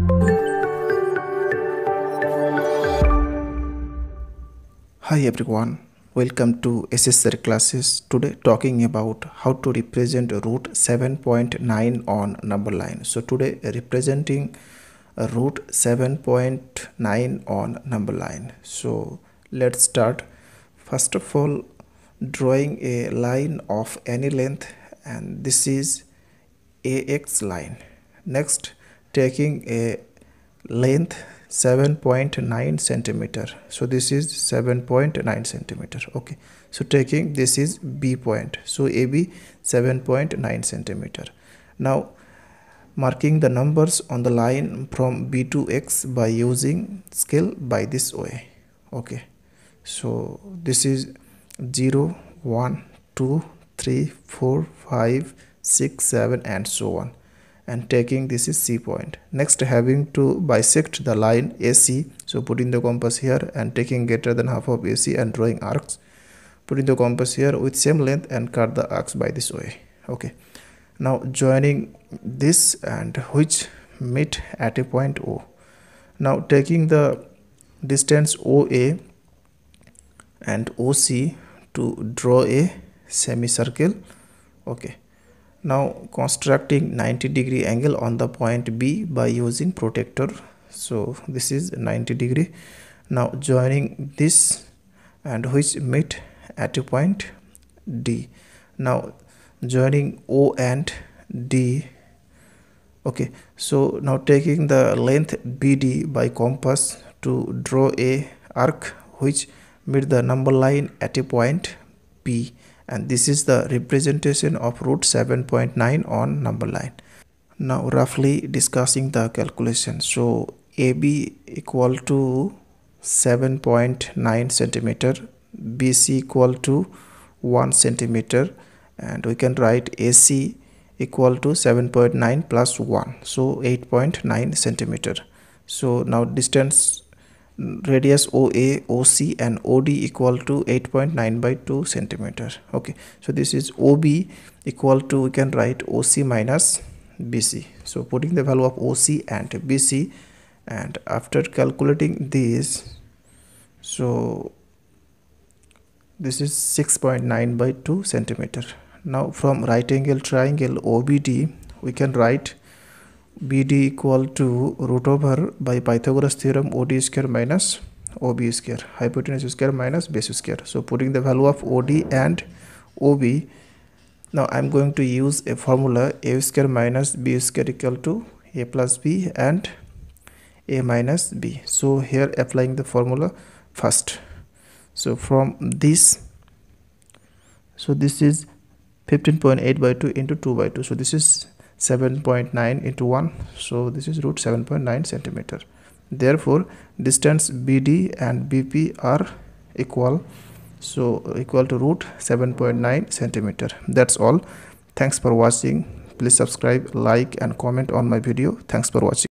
Hi everyone, welcome to shsirclasses. Today talking about how to represent root 7.9 on number line. So today representing root 7.9 on number line. So let's start. First of all, drawing a line of any length, and this is AX line. Next, taking a length 7.9 centimeter. So this is 7.9 centimeter. Okay, so taking this is B point, so AB 7.9 centimeter. Now marking the numbers on the line from B to X by using scale by this way. Okay, so this is 0 1 2 3 4 5 6 7 and so on, and taking this is C point. Next, having to bisect the line AC, so putting the compass here and taking greater than half of AC and drawing arcs, putting the compass here with same length and cut the arcs by this way. Okay, now joining this and which meet at a point O. Now taking the distance OA and OC to draw a semicircle. Okay, now constructing 90-degree angle on the point B by using protractor. So this is 90 degree. Now joining this and which meet at a point D. Now joining O and D. Okay, so now taking the length BD by compass to draw a arc which meet the number line at a point P, and this is the representation of root 7.9 on number line. Now roughly discussing the calculation. So AB equal to 7.9 centimeter, BC equal to 1 centimeter, and we can write AC equal to 7.9 plus 1, so 8.9 centimeter. So now distance, radius OA, OC and OD equal to 8.9 by 2 centimeter. Okay, so this is OB equal to, we can write OC minus BC. So putting the value of OC and BC, and after calculating this, so this is 6.9 by 2 centimeter. Now from right angle triangle OBD, we can write BD equal to root over by Pythagoras theorem OD square minus OB square, hypotenuse square minus base square. So putting the value of OD and OB, now I am going to use a formula A square minus B square equal to A plus B and A minus B. So here applying the formula first. So from this, so this is 15.8 by 2 into 2 by 2. So this is 7.9 into 1, so this is root 7.9 centimeter. Therefore distance BD and BP are equal, so equal to root 7.9 centimeter. That's all. Thanks for watching. Please subscribe, like and comment on my video. Thanks for watching.